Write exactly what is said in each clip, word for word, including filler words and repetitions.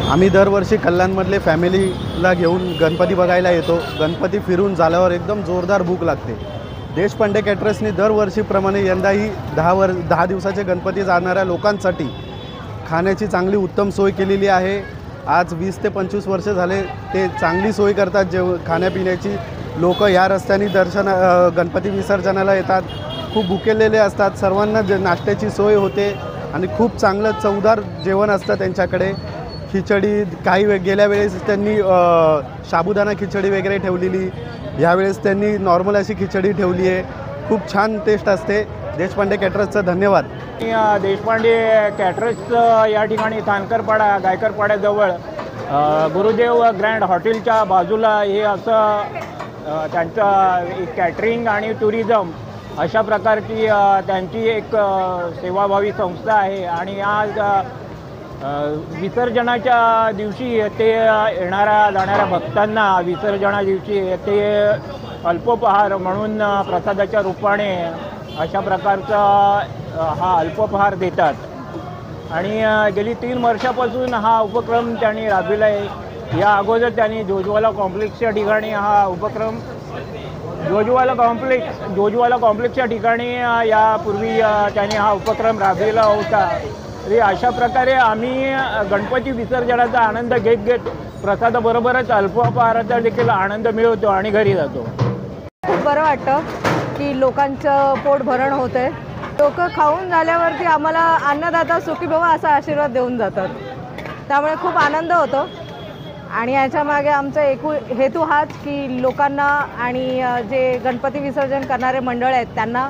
आम्ही दरवर्षी कल्याणमधले फॅमिलीला घेऊन गणपती बघायला येतो। गणपती फिरून झाल्यावर एकदम जोरदार भूक लागते। देशपांडे कॅटरर्सनी दरवर्षीप्रमाणे यंदाही दहा वर दहा दिवसाचे गणपती जाणाऱ्या लोकांसाठी खाण्याची चांगली उत्तम सोय केलेली आहे। आज वीस ते पंचवीस वर्ष झाले ते चांगली सोय करतात। जेव खाण्यापिण्याची लोक या रस्त्याने दर्शन गणपती विसर्जनाला येतात। खूप भुकेलेले असतात, सर्वांना जे नाश्त्याची सोय होते आणि खूप चांगलं चवदार जेवण असतं त्यांच्याकडे। खिचडी काही वे गेल्या वेळेस त्यांनी साबुदाणा खिचडी वगैरे ठेवलेली, यावेळेस त्यांनी नॉर्मल अशी खिचडी ठेवली आहे। खूप छान टेस्ट असते। देशपांडे कॅटरर्सचं धन्यवाद। देशपांडे कॅटरर्स या ठिकाणी थानकरपाडा गायकरपाड्याजवळ गुरुदेव ग्रँड हॉटेलच्या बाजूला हे असं त्यांचं एक कॅटरिंग आणि टुरिझम अशा प्रकारची त्यांची एक सेवाभावी संस्था आहे। आणि आज विसर्जनाच्या दिवशी ते येणाऱ्या जाणाऱ्या भक्तांना विसर्जना दिवशी ते अल्पोपहार म्हणून प्रसादाच्या रूपाने अशा प्रकारचा हा अल्पोपहार देतात। आणि गेली तीन वर्षापासून हा उपक्रम त्यांनी राबविला आहे। या अगोदर त्यांनी जोजवाला कॉम्प्लेक्सच्या ठिकाणी हा उपक्रम जोजवाला कॉम्प्लेक्स जोजवाला कॉम्प्लेक्सच्या ठिकाणी यापूर्वी त्यांनी हा उपक्रम राबविला होता। तरी अशा प्रकारे आम्ही गणपती विसर्जनाचा आनंद घेत घेत प्रसादाबरोबरच अल्पोपहाराचा देखील आनंद मिळवतो आणि घरी जातो। खूप बरं वाटतं की लोकांचं पोट भरण होते। लोक खाऊन झाल्यावरती आम्हाला अन्नदाता सुखी भव असा आशीर्वाद देऊन जातात, त्यामुळे खूप आनंद होतो। आणि याच्यामागे आमचा एकू हेतू हाच की लोकांना आणि जे गणपती विसर्जन करणारे मंडळ आहेत त्यांना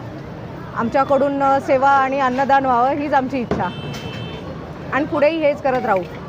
आमच्याकडून सेवा आणि अन्नदान व्हावं हीच आमची इच्छा, आणि पुढेही हेच करत राहू।